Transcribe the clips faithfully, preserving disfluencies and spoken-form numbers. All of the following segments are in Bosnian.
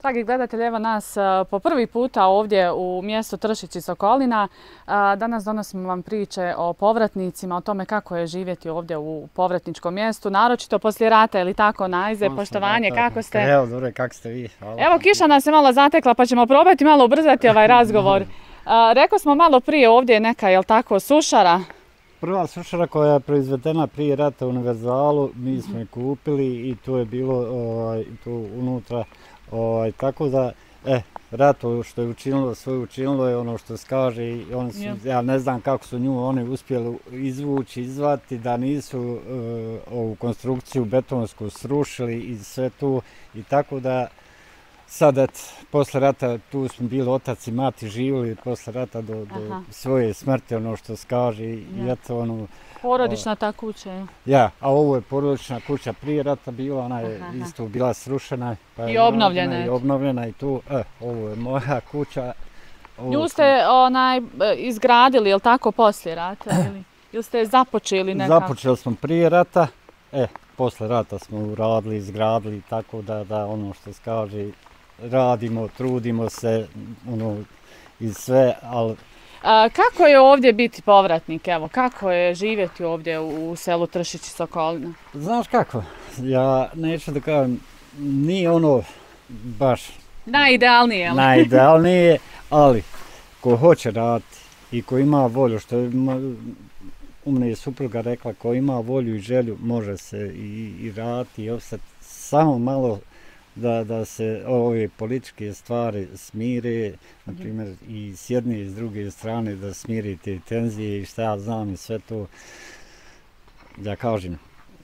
Dragi gledatelji, evo nas po prvi puta ovdje u mjestu Tršić i Sokolina. Danas donosimo vam priče o povratnicima, o tome kako je živjeti ovdje u povratničkom mjestu, naročito poslije rata, ili tako, Najze, poštovanje, kako ste? Evo, dobro, kako ste vi? Hvala. Evo, kiša nas je malo zatekla, pa ćemo probati malo ubrzati ovaj razgovor. Rekao smo malo prije ovdje neka, jel tako, sušara? Prva sušara koja je proizvedena prije rata u Univerzalu, mi smo je kupili i tu je bilo ovaj, tu unutra. Ovaj, tako da, eh, rato što je učinilo, svoje učinilo je ono što se kaže i oni su, yeah. ja ne znam kako su nju oni uspjeli izvući, izvati, da nisu uh, ovu konstrukciju betonsku srušili i sve tu i tako da sad, et, posle rata tu smo bili otac i mati živjeli posle rata do, do svoje smrti, ono što se kaže yeah. i eto ono... Porodična ta kuća. Ja, a ovo je porodična kuća prije rata bila, ona je aha, isto bila srušena. Pa je i obnovljena. I obnovljena i tu, e, ovo je moja kuća. Nju ste onaj, izgradili, je li tako, poslije rata? Ili, ili ste započeli nekako? Započeli smo prije rata, e, posle rata smo uradili, izgradili, tako da, da ono što se kaže, radimo, trudimo se, ono, i sve, ali... A, kako je ovdje biti povratnik, evo, kako je živjeti ovdje u, u selu Tršić i Sokolina? Znaš kako, ja neću da kažem, nije ono baš... Najidealnije, ali? Najidealnije, ali ko hoće raditi i ko ima volju, što je u mene je supruga rekla, ko ima volju i želju, može se i, i raditi i ostati samo malo da, da se ove političke stvari smire, na primjer i s jedne i s druge strane da smiri te tenzije i šta ja znam i sve to. Ja kažem,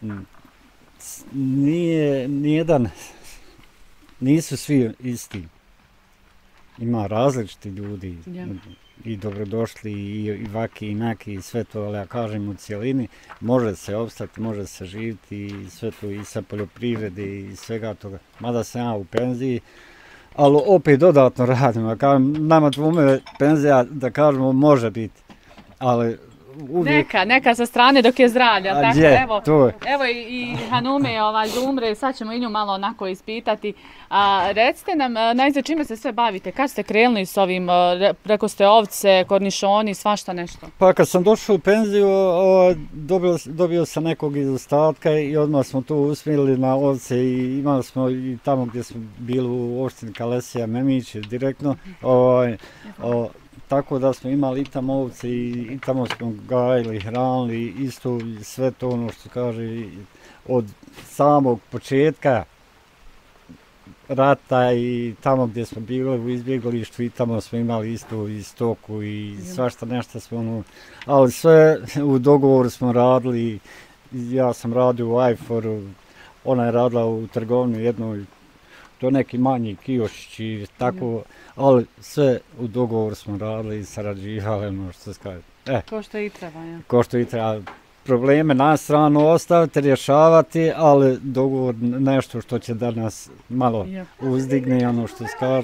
nije nijedan, nisu svi isti. Ima različiti ljudi yeah. i dobrodošli i, i vaki i naki i sve to, ali ja kažem u cijelini može se opstati, može se živjeti i sve to i sa poljoprivrede i svega toga. Mada sam ja u penziji, ali opet dodatno radim. Ja kažem, nama dvome penzija da kažemo može biti, ali uvijek... Neka, neka sa strane dok je zdravlja, tako je, evo, evo i, i Hanume ovaj, Zumre, sad ćemo i nju malo onako ispitati. A, recite nam, Najze, čime se sve bavite? Kad ste krenuli s ovim, rekao ste ovce, kornišoni, svašta nešto? Pa kad sam došao u penziju, o, dobio, dobio sam nekog iz ostatka i odmah smo tu usmjerili na ovce i imali smo i tamo gdje smo bili u opštini Kalesija, Memić, direktno. O, o, Tako da smo imali i tamo ovce i, i tamo smo gajili, hranili, isto sve to ono što kaže od samog početka rata i tamo gdje smo bili u izbjeglištu i tamo smo imali isto i stoku i svašta nešto smo ono, ali sve u dogovoru smo radili, ja sam radio u Ajforu, ona je radila u trgovini jednoj, to neki manji kiošić i tako, ali sve u dogovoru smo radili i sarađivali, ono što se kaže. E, ko što i treba, ja. Ko što i treba. Probleme na stranu ostaviti, rješavati, ali dogovor nešto što će da nas malo uzdigne, ono što se kaže.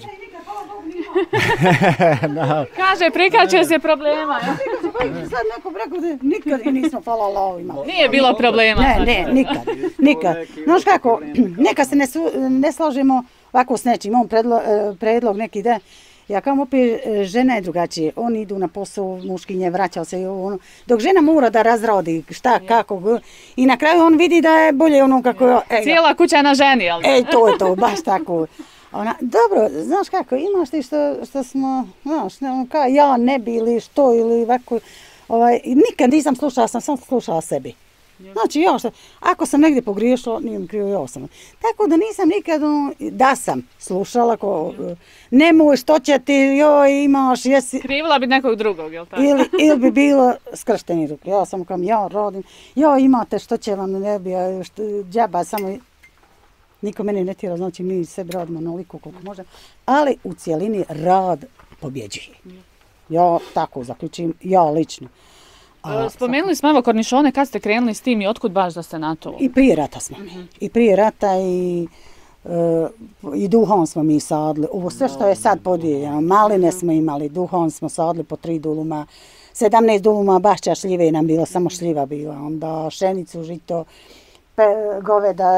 no. Kaže, prikačuje se problema. Ja. Sad neko rekao da nikad mi nismo hvala Allahu imali. Nije bilo problema. Ne, ne, nikad, nikad. Znaš kako, neka se ne, su, ne slažemo ovako s nečim, imamo predlog, predlog neki da, ja kao opet žena je drugačije, oni idu na posao, muškinje, vraćao se i ono, dok žena mora da razrodi šta, kako, i na kraju on vidi da je bolje ono kako je. E, cijela kuća na ženi, ali? Ej, to je to, baš tako. Ona, dobro, znaš kako, imaš ti što, što smo, znaš, ne, kao ja ne bi ili što ili ovako, ovaj, nikad nisam slušala, sam sam slušala sebi. Znači, ja što, ako sam negdje pogriješila, nije mi krivo, ja sam. Tako da nisam nikad, da sam slušala, ko, nemoj, što će ti, joj, imaš, jesi... Krivila bi nekog drugog, jel tako? Ili, ili bi bilo skršteni ruke, ja sam kam, ja radim, ja imate, što će vam, ne bi, što, džaba, samo... Niko mene ne tjera, znači mi sebi radimo onoliko koliko može, ali u cijelini rad pobjeđuje. Ja tako zaključim, ja lično. A, Spomenuli smo evo kornišone, kad ste krenuli s tim i otkud baš da ste na to? I prije rata smo mi. Mm-hmm. I prije rata i, uh, i duhon smo mi sadli. Ovo sve što je sad podijeljeno, maline smo imali, duhon smo sadli po tri duluma, sedamnaest duluma bašća šljive nam bilo, samo šljiva bila, onda šenicu, žito, pe, goveda,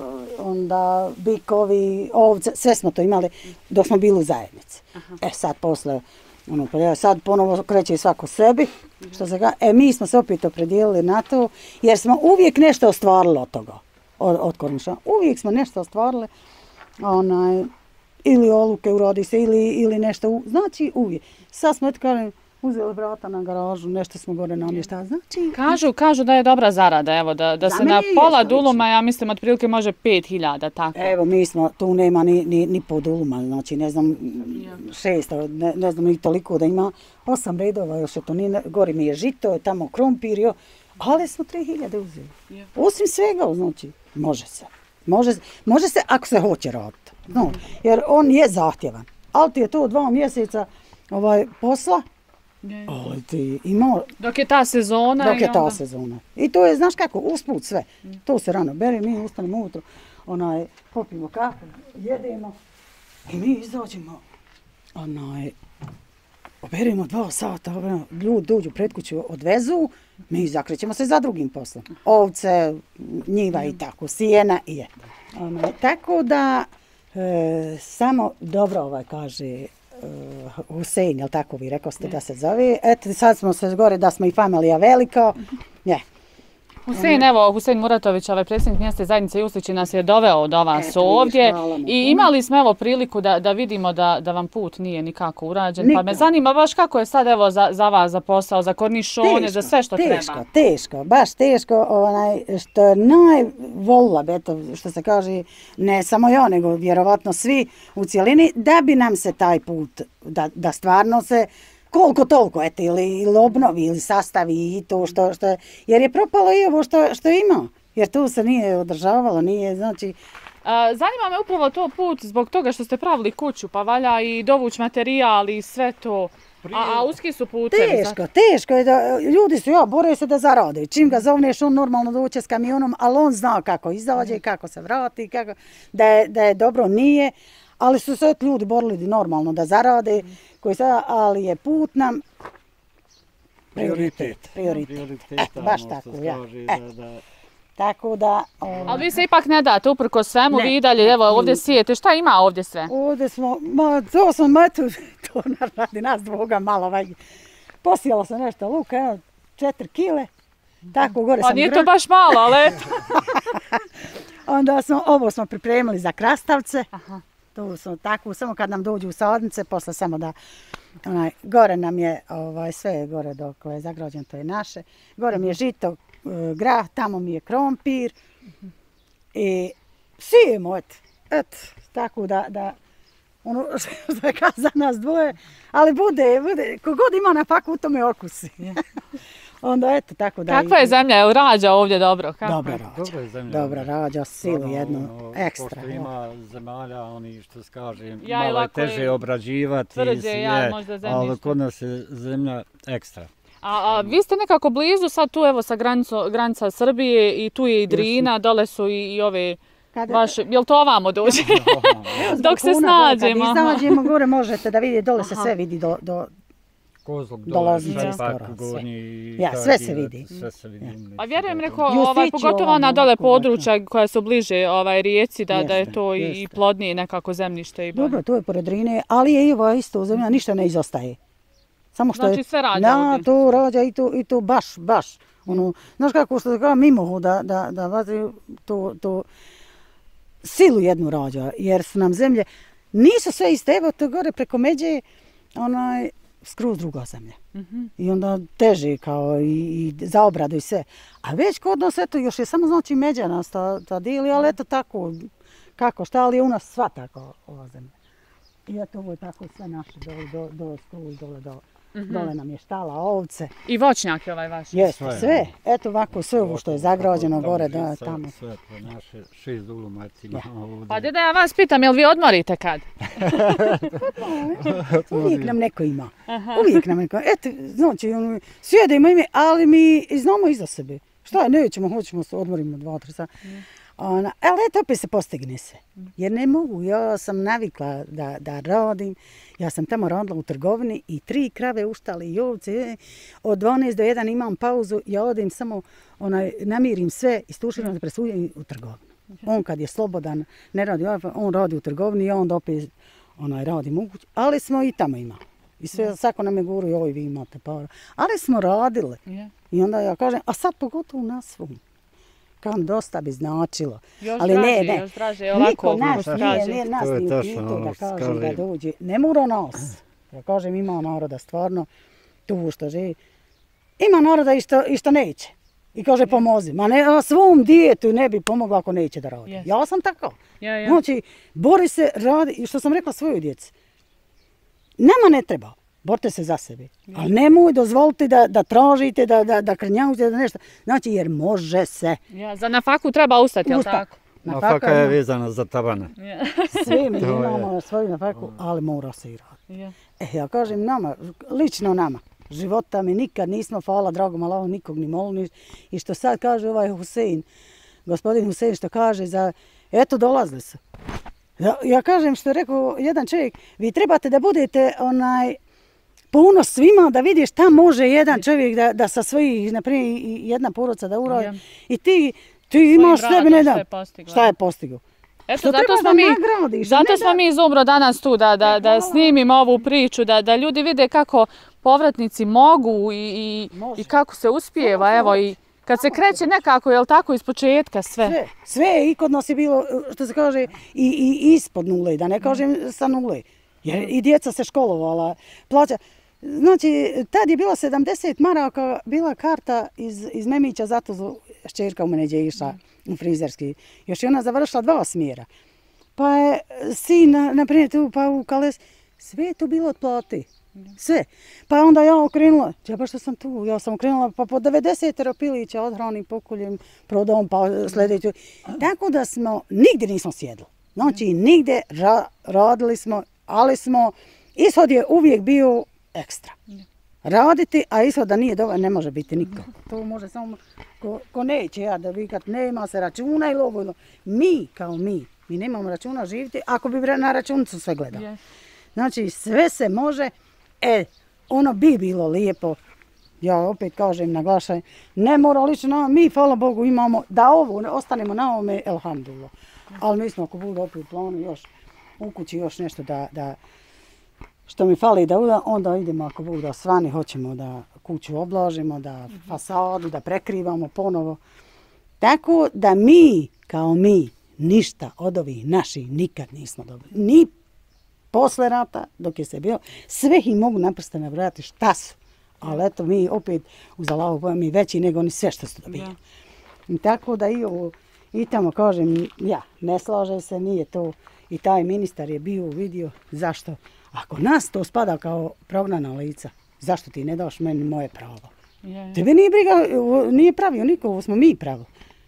onda bikovi, ovce, sve smo to imali dok smo bili u zajednici. Aha. E sad posle, ono, pa sad ponovo kreće svako sebi, što se ga, e mi smo se opet opredijelili na to, jer smo uvijek nešto ostvarili od toga, od, od Korniša. Uvijek smo nešto ostvarili, onaj, ili oluke urodi se, ili, ili nešto, znači uvijek. Sad smo, eto kažem, uzeli vrata na garažu, nešto smo gore namještali. Znači, kažu, kažu da je dobra zarada, evo, da, da se na pola duluma, ja mislim, otprilike može pet hiljada, tako. Evo, mi smo, tu nema ni, ni, ni po duluma, znači, ne znam, šesto, ne, ne znam ni toliko da ima, osam redova, još je to, ni, gori mi je žito, tamo krompir, jo, ali smo tri hiljade uzeli. Osim svega, znači, može se. Može, može se ako se hoće raditi, no, jer on je zahtjevan, ali ti je to dva mjeseca ovaj, posla, ali ti ima... Dok je ta sezona... Dok je ta onda... sezona. I to je, znaš kako, usput sve. Mm. To se rano bere, mi ustanemo ujutro, onaj, popijemo kafu, jedemo i mi izađemo, onaj, oberemo dva sata, ljudi dođu pred kuću, odvezu, mi zakrećemo se za drugim poslom. Ovce, njiva i tako, sijena i je. Onaj, tako da, e, samo dobro ovaj kaže, Uh, Husein, jel tako vi rekao ste da se zove. Eto, sad smo se gore da smo i familija velika. Je. Husein, evo, Husein Muratović, ovaj predsjednik mjesne zajednice Juslići nas je doveo do vas Eto, ovdje i imali smo evo priliku da, da vidimo da, da vam put nije nikako urađen. Nikad. Pa me zanima baš kako je sad evo za, za vas, za posao, za kornišone, teško, za sve što teško, treba. Teško, teško, baš teško. Onaj, što je najvolila, eto, što se kaže, ne samo ja, nego vjerovatno svi u cijelini, da bi nam se taj put, da, da stvarno se koliko toliko, eto, ili, ili obnovi, ili sastavi i to što, što je, jer je propalo i ovo što, što ima, jer to se nije održavalo, nije, znači... A, zanima me upravo to put zbog toga što ste pravili kuću, pa valja i dovuć materijal i sve to, a, a uski su putevi. Teško, teško je da, ljudi su, ja, bore se da zarade, čim ga zovneš, on normalno doće s kamionom, ali on zna kako izađe, kako se vrati, kako, da, je, da je dobro, nije. Ali su se ljudi borili normalno da zarade, koji sada, ali je put nam prioritet. Prioritet. prioritet. E, baš tako, ja. E. Da, da... Tako da... Ovaj... Ali vi se ipak ne date, uprko svemu, ne. Vi i dalje, evo, ovdje sijete. Šta ima ovdje sve? Ovdje smo, ma, to smo, ma, to, to radi nas dvoga malo, ovaj, posijala sam nešto luka, evo, četiri kile, tako gore pa, sam... Pa nije to baš malo, ali eto. Onda smo, ovo smo pripremili za krastavce. Aha. To smo tako, samo kad nam dođu u sadnice, posle samo da, onaj, gore nam je, ovaj, sve je gore dok je zagrađeno, to je naše. Gore mi je žito, grah, tamo mi je krompir i sijemo, eto, eto, tako da, da, ono što je kao za nas dvoje, ali bude, bude, kogod ima na paku, u tome okusi. Onda eto, tako da... Kakva je zemlja? Je li rađa ovdje dobro? Kako? Dobro rađa. Dobro je zemlja. Dobro rađa, silu jednu, ono, ekstra. Pošto ima zemalja, oni što se kaže, ja, malo je teže obrađivati. Tvrđe, je, ja, možda zemljište. Ali kod nas je zemlja ekstra. A, a vi ste nekako blizu, sad tu evo sa granico, granica Srbije i tu je i Drina, dole su i, i ove... Kada... Vaše, jel to ovamo dođe? Dok se snađemo. Kad izađemo gore možete da vidite, dole se sve vidi do... do... Kozlog dole, Šajpak, Gornji, ja, sve se vidi. Sve se vidi. A vjerujem neko, ovaj, pogotovo na dole područja koja su bliže ovaj, rijeci, da, jeste, da je to jeste. I plodnije nekako zemljište. I dobro, to je pored Drine, ali je i ovo isto zemlja, ništa ne izostaje. Samo što znači je, sve rađa na, ovdje? To rađa i to, i to baš, baš. Ono, znaš kako što kao mimohu da, da, da vazi to, to silu jednu rađa, jer su nam zemlje, nisu sve iste, evo to gore preko Međe, onaj, skroz druga zemlja. Mm-hmm. I onda teže kao i, i za obradu i sve. A već kod nas, eto, još je samo znači Međa nas ta, ta dili, ali eto tako, kako šta, ali je u nas sva tako ova zemlja. I eto, ovo je tako sve naše, dole, do, do, skroz, dole, do, mm-hmm. dole nam je štala, ovce. I voćnjak je ovaj vaš? Jeste, sve. sve. Eto ovako, sve ovo što je zagrađeno gore, da, sve, tamo. Sve, to naše šest dulumatina. Ja. Pa deda, ja vas pitam, jel vi odmorite kad? Uvijek nam neko ima. Aha. Uvijek nam neko. Eto, znači, sjedimo ime, ali mi znamo iza sebe. Šta je, nećemo, hoćemo se odmorimo dva, tri sata. Mm. Ona, ali eto, opet se postigne se. Jer ne mogu, ja sam navikla da, da radim. Ja sam tamo radila u trgovini i tri krave uštali i ovce. Od dvanaest do jedan imam pauzu, ja odim samo, onaj, namirim sve, istuširam se, presujem u trgovinu. On kad je slobodan, ne radi, on radi u trgovini i onda opet onaj, radim u kući. Ali smo i tamo imali. I sve, svako nam je govorio, oj, vi imate para. Ali smo radili. I onda ja kažem, a sad pogotovo na svom. Kam dosta bi značilo. Još ali draže, ne, ne. još draže, ovako. Niko nas nije, nije nas ni u pitu da kaže da dođe. Ne mora nas. Ja kažem, ima naroda stvarno tu što živi. Ima naroda i što, i što neće. I kaže, pomozi. Ma ne, a svom djetu ne bi pomogla ako neće da radi. Yes. Ja sam tako. Ja, ja. Znači, bori se, radi. I što sam rekla svojoj djeci. Nama ne treba. Borite se za sebe. Ali nemoj dozvoliti da, da tražite, da, da, da krnjavite, da nešto. Znači, jer može se. Ja, za nafaku treba ustati, jel tako? Nafaka je vezana za tabane. Ja. Svi mi imamo svoju nafaku, ali mora se i raditi. Ja. E, ja kažem nama, lično nama, života mi nikad nismo, hvala dragom Allahu, nikog ni molili. I što sad kaže ovaj Husein, gospodin Husein što kaže za, eto dolazili su. Ja, ja kažem što je rekao jedan čovjek, vi trebate da budete onaj, puno svima da vidiš šta može jedan čovjek da, da sa svojih, naprimjer, jedna porodica da uradi. Ja. I ti, ti imaš sebi ne da. Šta je postigao? Eto, zato smo, mi, zato smo mi iz Umbro danas tu da, da, da snimimo ovu priču, da, da ljudi vide kako povratnici mogu i, i, i kako se uspijeva. Evo, i kad se kreće nekako, je li tako, iz početka sve? Sve, sve i kod nas je bilo, što se kaže, i, i ispod nule, da ne kažem sa nule. Jer i djeca se školovala, plaća. Znači, tad je bilo sedamdeset maraka, bila karta iz, iz Memića, zato šćerka u mene je išla u frizerski. Još je ona završila dva smjera. Pa je sin, na primjer, tu pa u Kales, sve je to bilo od plati. Sve. Pa je onda ja okrenula, ja baš što sam tu, ja sam okrenula, pa po devedeset pilića odhranim, pokoljem, prodom, pa sljedeću. Tako da smo, nigdje nismo sjedli. Znači, nigdje ra, radili smo, ali smo, ishod je uvijek bio ekstra. Raditi, a ishod da nije dovoljno, ne može biti niko. To može samo, ko, ko neće ja da vikat, nema se računa ili ovo. Mi, kao mi, mi nemamo računa živjeti, ako bi na računicu sve gledali. Znači, sve se može, e, ono bi bilo lijepo, ja opet kažem, naglašajem, ne mora lično, mi, hvala Bogu, imamo, da ovo, ostanemo na ovome, elhamdulillah. Ali mi smo, ako bude opet u planu, još, u kući još nešto da, da što mi fali da onda idemo, ako Bog da svani, hoćemo da kuću oblažimo, da fasadu, da prekrivamo ponovo. Tako da mi, kao mi, ništa od ovih naših nikad nismo dobili. Ni posle rata, dok je se bio, sve ih mogu naprosto nabrojati šta su. Ali eto, mi opet uz Allahu boja mi veći nego oni sve što su dobili. I tako da i ovo, i tamo kažem, ja, ne slaže se, nije to. I taj ministar je bio vidio zašto. Ako nas to spada kao prognana lica, zašto ti ne daš meni moje pravo? Je, je. Tebe nije briga, nije pravio niko, ovo smo mi pravo.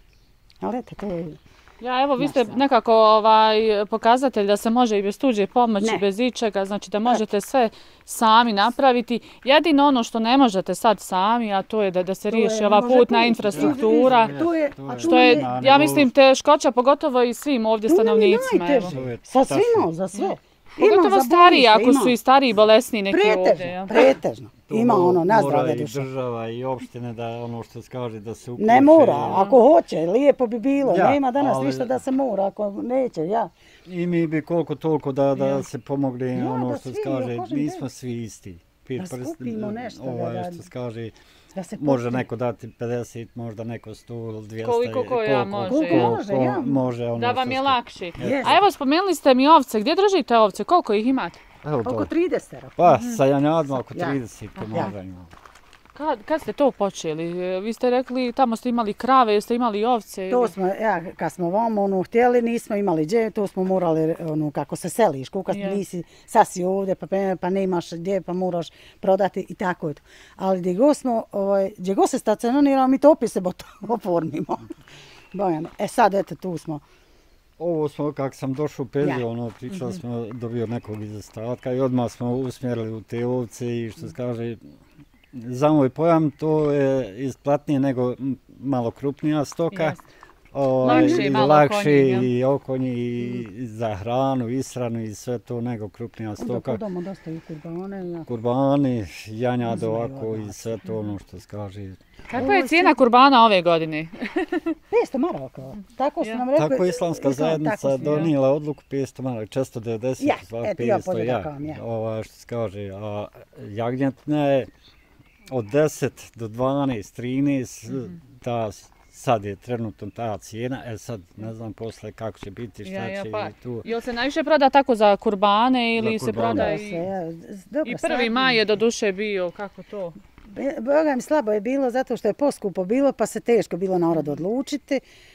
Ali eto, to je... Ja, evo, vi ste nekako ovaj, pokazatelj da se može i bez tuđe pomoći, ne. bez ičega, znači da možete sve sami napraviti. Jedino ono što ne možete sad sami, a to je da, da se riješi ova putna infrastruktura, to je, što je, ja mislim, teškoća, pogotovo i svim ovdje stanovnicima. Sa svima, za sve. Pogotovo stariji, ako su i stariji bolesni neki pretežno, ovdje. Pretežno, ima ono nazdravlje duša. Mora i država i opštine da ono što se kaže da se uključe. Ne mora, ako hoće, lijepo bi bilo. Ja, nema danas ali... ništa da se mora, ako neće, ja. I mi bi koliko toliko da, da ja. se pomogli ja, ono što se kaže, nismo svi isti. Da skupimo nešto. Ovaj, da, da, što se kaže, da se može neko dati pedeset, možda neko sto ili dvjesto. Koliko ko ja može. Koliko ja. može, ja. može ono da vam je lakše. Yes. A evo, spomenuli ste mi ovce. Gdje držite ovce? Koliko ih imate? Evo oko trideset. Pa, sa janjadima oko trideset možda imamo. Kad, kad ste to počeli? Vi ste rekli, tamo ste imali krave, jeste imali ovce? To smo, ja, kad smo vam ono htjeli, nismo imali gdje, to smo morali, ono, kako se seliš, kuka yeah. nisi, sad si ovdje, pa, pa nemaš gdje, pa moraš prodati i tako je to. Ali gdje god smo, ovaj, gdje god se stacioniramo, mi to opet se oformimo. Bojano. E sad, eto, tu smo. Ovo smo, kako sam došao u penziju, ja. ono, pričali smo, dobio nekog iz ostatka i odmah smo usmjerili u te ovce i što se kaže, za moj pojam to je isplatnije nego malo krupnija stoka, yes. ovaj, Lakše i malo lakše okonji, jel? i okonji i za hranu, ishranu i sve to nego krupnija Onda stoka. podamo dosta i kurbane. Ja. Kurbani, janjad Uzmaju ovako od i nas. sve to ono što se kaže. Kakva je cijena kurbana ove godine? petsto maraka. Tako su Ja. nam rekli. Tako je islamska Islam, tako zajednica su- donijela odluku petsto maraka, četiristo devedeset, Ja, sva eto ja petsto, ja. podjednakam, ja. Ova, što se kaže, a jagnjetina je od deset do dvanaest, trinaest, ta, sad je trenutno ta cijena, e sad ne znam posle kako će biti, šta Ja, ja, će pa. i tu. Jel se najviše proda tako za kurbane ili Za se kurbane. proda Da, i... se, ja, z- dobro, I prvi sad- maj je do duše bio, kako to? Be- Boga mi slabo je bilo zato što je poskupo bilo pa se teško bilo narod odlučiti.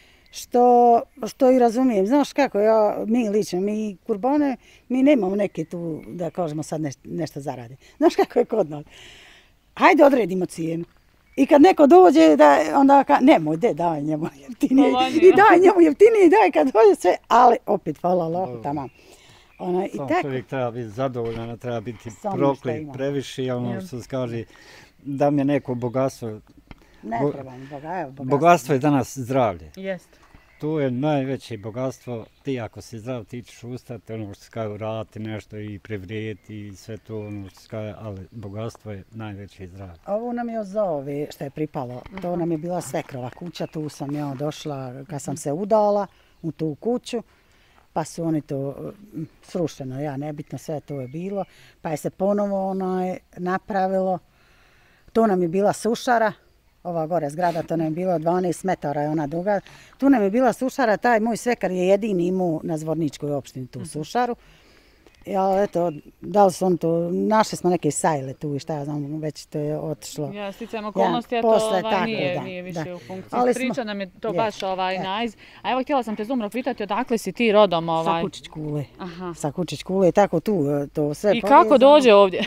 Što, što i razumijem. Znaš kako, ja, mi lično, mi kurbane, mi nemamo neke tu, da kažemo sad neš, nešto zaradi. Znaš kako je kod nas. Hajde odredimo cijenu. I kad neko dođe, da, onda ka, nemoj, de, daj njemu jeftinije. Povoljnije. I daj njemu jeftinije, daj kad dođe sve, ali opet, hvala Allahu, Dobro. tamam. Ona, i Sam tako. čovjek treba biti zadovoljan, ne treba biti Samo što proklet ima. previše, ono Jel? što se kaže, da mi je neko bogatstvo. Ne Bo- treba mi Boga, evo, bogatstvo. Bogatstvo je danas zdravlje. Jest. To je najveće bogatstvo. Ti ako si zdrav, ti ćeš ustati, ono što se kaže, raditi nešto i privrijeti i sve to, ono što se kaže, ali bogatstvo je najveće zdravlje. Ovo nam je za ove što je pripalo. To nam je bila svekrova kuća, tu sam ja došla kad sam se udala u tu kuću. Pa su oni to mm, srušeno, ja nebitno, sve to je bilo. Pa je se ponovo onaj napravilo. Tu nam je bila sušara, ova gore zgrada, to nam je bilo dvanaest metara je ona duga. Tu nam je bila sušara, taj moj svekar je jedini imao na Zvorničkoj opštini tu sušaru. Ja, eto, da li su on to, našli smo neke sajle tu i šta ja znam, već to je otišlo. Ja, sticajem okolnosti, ja, to posle ovaj, tako, nije, da, nije više da. u funkciji. Ali smo- Priča nam je to je, baš ovaj e. najz. A evo, htjela sam te Zumro pitati odakle si ti rodom Sa ovaj. Kučić kule. Aha. Sa Kučić kule, tako tu, e, to sve I kako povezano. dođe ovdje?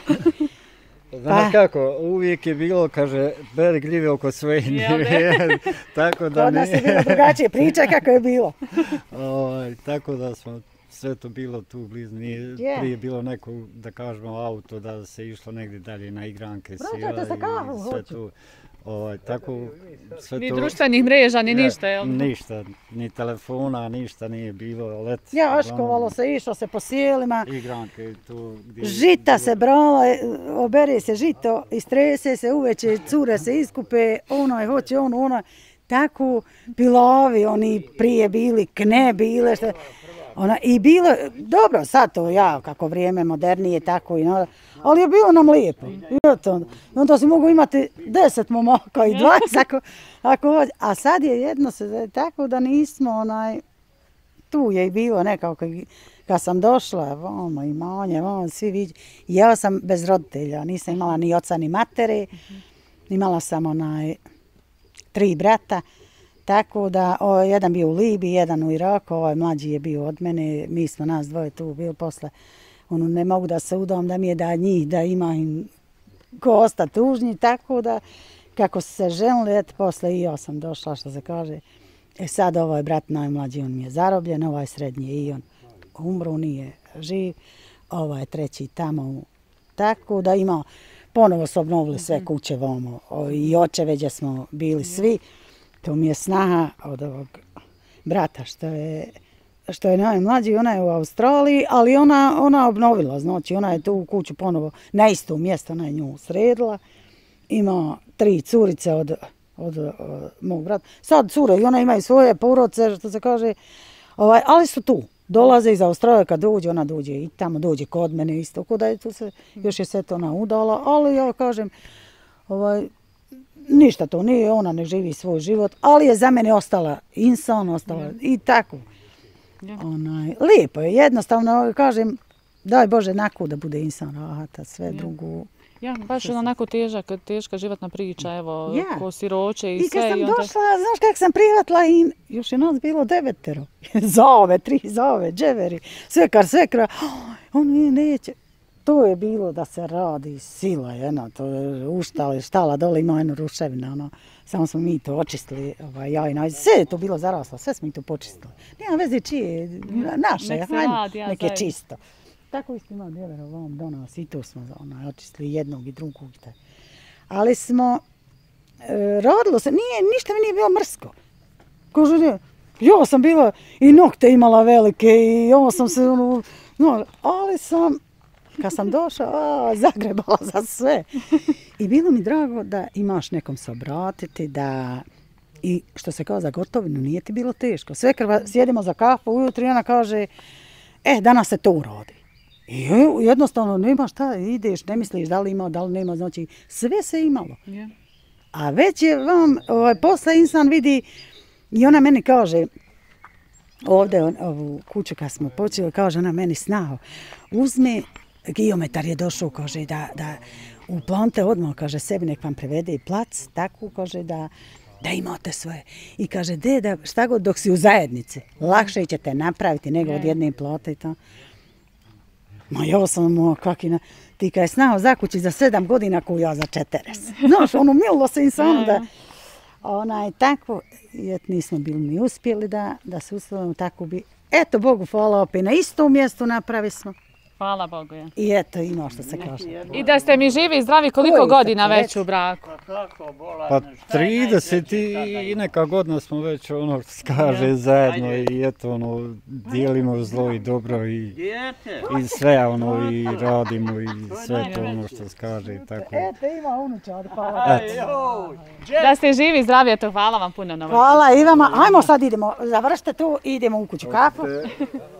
Znaš Pa. kako, uvijek je bilo, kaže, beri gljive oko svoje Jel njive, tako da Kod nas je ne, bilo drugačije, pričaj kako je bilo. ovaj, tako da smo sve to bilo tu blizu, nije Je. prije bilo neko, da kažemo, auto, da se išlo negdje dalje na igranke, Prođete sila za kavu, i sve hoću. tu, ovaj, tako, sve Ni to... društvenih mreža, ni Je, ništa, jel? Ništa, ni telefona, ništa nije bilo, let. Ja, oškovalo se, išlo se po sjelima. Igranke tu gdje... Žita se brala, e, obere se žito, istrese se uveče, cure se iskupe, ono je hoće, ono, ono. Tako pilavi, oni prije bili, kne bile, što, ona, i bilo, dobro, sad to ja, kako vrijeme modernije, tako i no, ali je bilo nam lijepo. I eto, onda si mogu imati deset momaka i dvadeset, ako, ako hoće. A sad je jedno se, tako da nismo, onaj, tu je i bilo nekako, kad, kad sam došla, vamo imanje, vamo svi viđu. Ja sam bez roditelja, nisam imala ni oca ni matere, imala sam onaj, tri brata, tako da o, jedan bio u Libiji, jedan u Iraku, ovaj mlađi je bio od mene, mi smo nas dvoje tu bili posle. Ono, ne mogu da se udam da mi je da njih, da ima im ko osta tužni, tako da kako su se ženili, eto posle i ja sam došla, što se kaže. E sad ovaj brat najmlađi, on mi je zarobljen, ovaj srednji i on umro, nije živ, ovaj treći tamo, u- tako da ima, ponovo su obnovili sve kuće vamo, o, i očeve gdje smo bili svi. To mi je snaha od ovog brata što je, što je najmlađi, ona je u Australiji, ali ona, ona obnovila, znači ona je tu kuću ponovo na isto mjesto, ona je nju sredila. Ima tri curice od, od, od mog brata. Sad cure i ona ima i svoje porodice, što se kaže, ovaj, ali su tu. Dolaze iz Australije, kad dođe, ona dođe i tamo dođe kod mene isto, kod da je tu se, još je se to ona udala, ali ja kažem, ovaj, ništa to nije, ona ne živi svoj život, ali je za mene ostala insan, ostala i tako. Ja. Onaj, lijepo je, jednostavno, kažem, daj Bože, naku da bude insan rahata, sve drugo. Ja, baš onako težak, teška životna priča, evo, Ja. ko siroče i, I sve. kad sam i onda... došla, znaš kako sam prihvatila i još je nas bilo devetero. Zove, tri zove, dževeri, svekar, svekra, on mi neće. To je bilo da se radi sila jedna, to je uštali, štala dole ima jednu ruševina, ono, samo smo mi to očistili, ovaj, ja i naj, sve je to bilo zaraslo, sve smo mi to počistili. Nema veze čije, naše, Nek se hajde, radi, ja nek je zajedno. čisto. Tako isto ima djevera vam do nas i to smo onaj, očistili jednog i drugog. Taj. Ali smo, e, radilo se, nije, ništa mi nije bilo mrsko. Kažu, ne, Ja sam bila i nokte imala velike i ovo sam se, ono, no, ali sam, kad sam došla, a, zagrebala za sve. I bilo mi drago da imaš nekom se obratiti, da, i što se kao za gotovinu, nije ti bilo teško. Sve krva, sjedimo za kafu ujutro i ona kaže, e, danas se to urodi. I jednostavno nema šta, ideš, ne misliš da li ima, da li nema, znači sve se imalo. Yeah. A već je vam, ovaj, posle insan vidi, i ona meni kaže, ovdje ovu kuću kad smo počeli, kaže ona meni snao, uzmi, geometar je došao, kaže da, da uplante odmah, kaže sebi nek vam prevede i plac, tako, kaže da, da imate sve. I kaže, de, da šta god dok si u zajednici, lakše ćete napraviti nego od jedne plate i to. Ma ja sam mu kakina, ti kad je snao zakući za sedam godina ko ja za četrdeset. Znaš, ono milo se insano da, onaj, tako, jet nismo bili ni uspjeli da, da se uslovimo, tako bi, eto Bogu hvala opet na istom mjestu napravi smo. Hvala Bogu, ja. I eto, ima što se kaže. I da ste mi živi i zdravi, koliko godina već u braku? Pa trideset i neka godina smo već, ono što se kaže, zajedno i eto, ono, dijelimo zlo i dobro i, i sve, ono, i radimo i sve to, ono što se kaže i tako. Eto, ima unučar, hvala. Da ste živi i zdravi, eto, hvala vam puno na ovo. Hvala i vama. Ajmo sad idemo, završite tu i idemo u kuću kafu.